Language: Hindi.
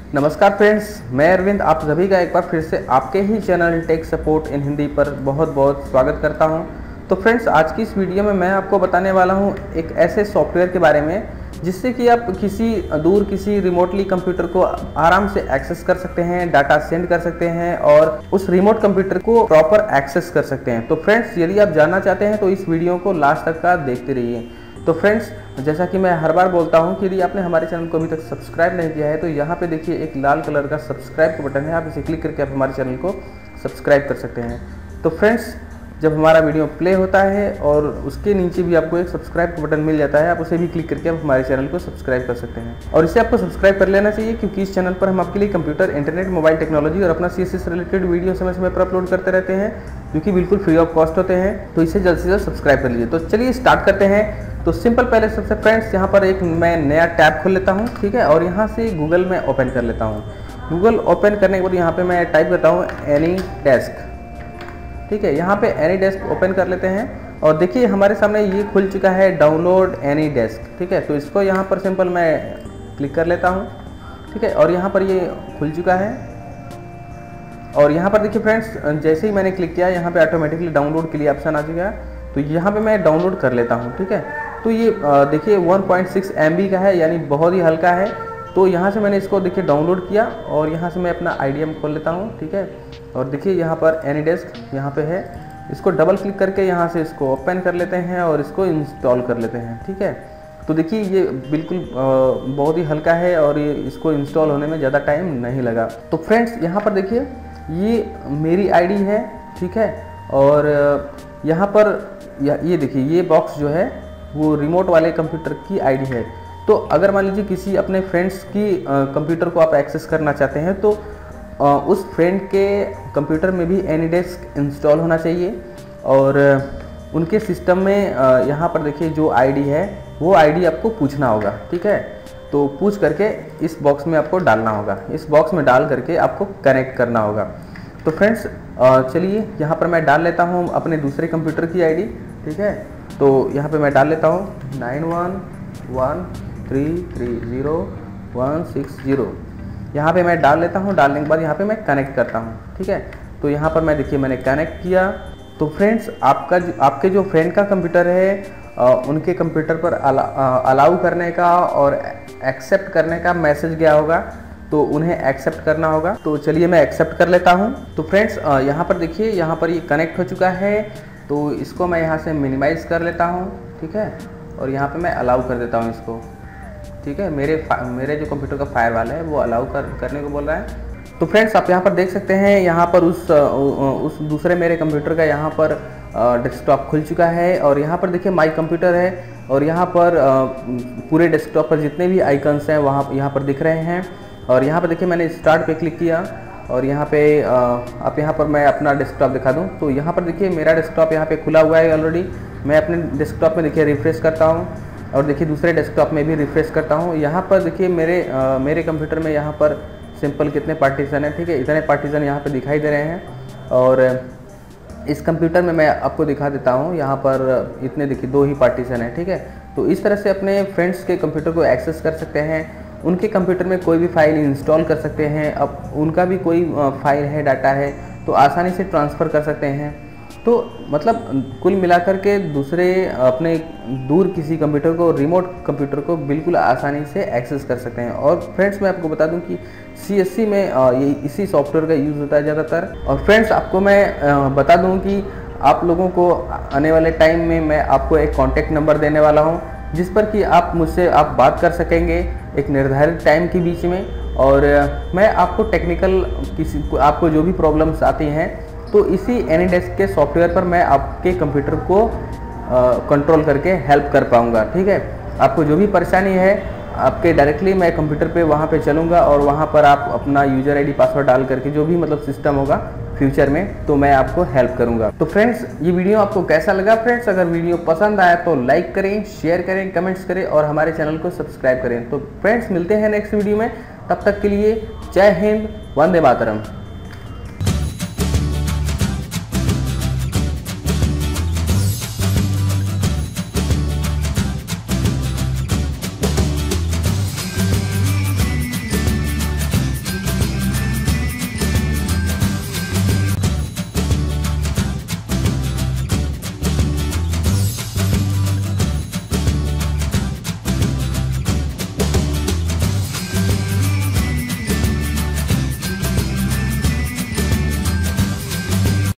नमस्कार फ्रेंड्स, मैं अरविंद आप सभी का एक बार फिर से आपके ही channel tech support in Hindi पर बहुत बहुत स्वागत करता हूं। तो फ्रेंड्स, आज की इस वीडियो में मैं आपको बताने वाला हूं एक ऐसे सॉफ्टवेयर के बारे में जिससे कि आप किसी रिमोटली कंप्यूटर को आराम से एक्सेस कर सकते हैं, डाटा सेंड कर सकते हैं और उस रिमोट कंप्यूटर को प्रॉपर एक्सेस कर सकते हैं। तो फ्रेंड्स, यदि आप जानना चाहते हैं तो इस वीडियो को लास्ट तक का देखते रहिए। तो फ्रेंड्स, जैसा कि मैं हर बार बोलता हूं कि यदि आपने हमारे चैनल को अभी तक सब्सक्राइब नहीं किया है तो यहाँ पे देखिए एक लाल कलर का सब्सक्राइब का बटन है, आप इसे क्लिक करके आप हमारे चैनल को सब्सक्राइब कर सकते हैं। तो फ्रेंड्स, जब हमारा वीडियो प्ले होता है और उसके नीचे भी आपको एक सब्सक्राइब का बटन मिल जाता है, आप उसे भी क्लिक करके आप हमारे चैनल को सब्सक्राइब कर सकते हैं। और इसे आपको सब्सक्राइब कर लेना चाहिए क्योंकि इस चैनल पर हम आपके लिए कंप्यूटर, इंटरनेट, मोबाइल टेक्नोलॉजी और अपना CSS से रिलेटेड वीडियो समय समय पर अपलोड करते रहते हैं जो कि बिल्कुल फ्री ऑफ कॉस्ट होते हैं। तो इसे जल्द से जल्द सब्सक्राइब कर लीजिए। तो चलिए स्टार्ट करते हैं। तो सिंपल, पहले सबसे फ्रेंड्स यहाँ पर एक मैं नया टैब खोल लेता हूँ, ठीक है, और यहाँ से गूगल में ओपन कर लेता हूँ। गूगल ओपन करने के बाद यहाँ पे मैं टाइप करता हूँ AnyDesk, ठीक है। यहाँ पे AnyDesk ओपन कर लेते हैं और देखिए हमारे सामने ये खुल चुका है डाउनलोड AnyDesk, ठीक है। तो इसको यहाँ पर सिंपल मैं क्लिक कर लेता हूँ, ठीक है, और यहाँ पर ये खुल चुका है। और यहाँ पर देखिए फ्रेंड्स, जैसे ही मैंने क्लिक किया यहाँ पे ऑटोमेटिकली डाउनलोड के लिए ऑप्शन आ चुका है। तो यहाँ पे मैं डाउनलोड कर लेता हूँ, ठीक है। तो ये देखिए 1.6 MB का है, यानी बहुत ही हल्का है। तो यहाँ से मैंने इसको देखिए डाउनलोड किया और यहाँ से मैं अपना IDM खोल लेता हूँ, ठीक है। और देखिए यहाँ पर AnyDesk यहाँ पे है, इसको डबल क्लिक करके यहाँ से इसको ओपन कर लेते हैं और इसको इंस्टॉल कर लेते हैं, ठीक है। तो देखिए ये बिल्कुल बहुत ही हल्का है और ये इसको इंस्टॉल होने में ज़्यादा टाइम नहीं लगा। तो फ्रेंड्स, यहाँ पर देखिए ये मेरी ID है, ठीक है। और यहाँ पर ये देखिए ये बॉक्स जो है वो रिमोट वाले कंप्यूटर की ID है। तो अगर मान लीजिए किसी अपने फ्रेंड्स की कंप्यूटर को आप एक्सेस करना चाहते हैं तो उस फ्रेंड के कंप्यूटर में भी AnyDesk इंस्टॉल होना चाहिए और उनके सिस्टम में यहाँ पर देखिए जो ID है वो ID आपको पूछना होगा, ठीक है। तो पूछ करके इस बॉक्स में आपको डालना होगा, इस बॉक्स में डाल करके आपको कनेक्ट करना होगा। तो फ्रेंड्स, चलिए यहाँ पर मैं डाल लेता हूँ अपने दूसरे कंप्यूटर की ID, ठीक है। तो यहाँ पे मैं डाल लेता हूँ 911330 यहाँ पे मैं डाल लेता हूँ। डालने के बाद यहाँ पे मैं कनेक्ट करता हूँ, ठीक है। तो यहाँ पर मैं देखिए मैंने कनेक्ट किया। तो फ्रेंड्स, आपके जो फ्रेंड का कंप्यूटर है उनके कंप्यूटर पर अलाउ करने का और एक्सेप्ट करने का मैसेज गया होगा, तो उन्हें एक्सेप्ट करना होगा। तो चलिए मैं एक्सेप्ट कर लेता हूँ। तो फ्रेंड्स, यहाँ पर देखिए यहाँ पर ये कनेक्ट हो चुका है। तो इसको मैं यहाँ से मिनिमाइज़ कर लेता हूँ, ठीक है, और यहाँ पे मैं अलाउ कर देता हूँ इसको, ठीक है। मेरे जो कंप्यूटर का फायरवॉल है वो अलाउ करने को बोल रहा है। तो फ्रेंड्स, आप यहाँ पर देख सकते हैं यहाँ पर उस दूसरे मेरे कंप्यूटर का यहाँ पर डेस्कटॉप खुल चुका है और यहाँ पर देखिए माई कंप्यूटर है और यहाँ पर पूरे डेस्कटॉप पर जितने भी आइकन्स हैं यहाँ पर दिख रहे हैं। और यहाँ पर देखिए मैंने स्टार्ट पे क्लिक किया और यहाँ पे आप यहाँ पर मैं अपना डेस्कटॉप दिखा दूँ। तो यहाँ पर देखिए मेरा डेस्कटॉप यहाँ पे खुला हुआ है ऑलरेडी। मैं अपने डेस्कटॉप में देखिए रिफ्रेश करता हूँ और देखिए दूसरे डेस्कटॉप में भी रिफ्रेश करता हूँ। यहाँ पर देखिए मेरे कंप्यूटर में यहाँ पर सिंपल कितने पार्टीशन है, ठीक है, इतने पार्टीशन यहाँ पे दिखाई दे रहे हैं। और इस कंप्यूटर में मैं आपको दिखा देता हूँ, यहाँ पर इतने देखिए 2 ही पार्टीशन है, ठीक है। तो इस तरह से अपने फ्रेंड्स के कंप्यूटर को एक्सेस कर सकते हैं, उनके कंप्यूटर में कोई भी फाइल इंस्टॉल कर सकते हैं। अब उनका भी कोई फाइल है, डाटा है, तो आसानी से ट्रांसफ़र कर सकते हैं। तो मतलब कुल मिलाकर के दूसरे अपने दूर किसी कंप्यूटर को, रिमोट कंप्यूटर को बिल्कुल आसानी से एक्सेस कर सकते हैं। और फ्रेंड्स, मैं आपको बता दूं कि CSC में ये इसी सॉफ्टवेयर का यूज़ होता है ज़्यादातर। और फ्रेंड्स, आपको मैं बता दूं कि आप लोगों को आने वाले टाइम में मैं आपको एक कॉन्टैक्ट नंबर देने वाला हूँ जिस पर कि आप मुझसे बात कर सकेंगे एक निर्धारित टाइम के बीच में। और मैं आपको आपको जो भी प्रॉब्लम्स आती हैं तो इसी AnyDesk के सॉफ्टवेयर पर मैं आपके कंप्यूटर को कंट्रोल करके हेल्प कर पाऊँगा, ठीक है। आपको जो भी परेशानी है आपके डायरेक्टली मैं कंप्यूटर पे वहाँ पे चलूँगा और वहाँ पर आप अपना यूज़र ID पासवर्ड डाल करके जो भी मतलब सिस्टम होगा फ्यूचर में तो मैं आपको हेल्प करूँगा। तो फ्रेंड्स, ये वीडियो आपको कैसा लगा? फ्रेंड्स, अगर वीडियो पसंद आया तो लाइक करें, शेयर करें, कमेंट्स करें और हमारे चैनल को सब्सक्राइब करें। तो फ्रेंड्स, मिलते हैं नेक्स्ट वीडियो में। तब तक के लिए जय हिंद, वंदे मातरम।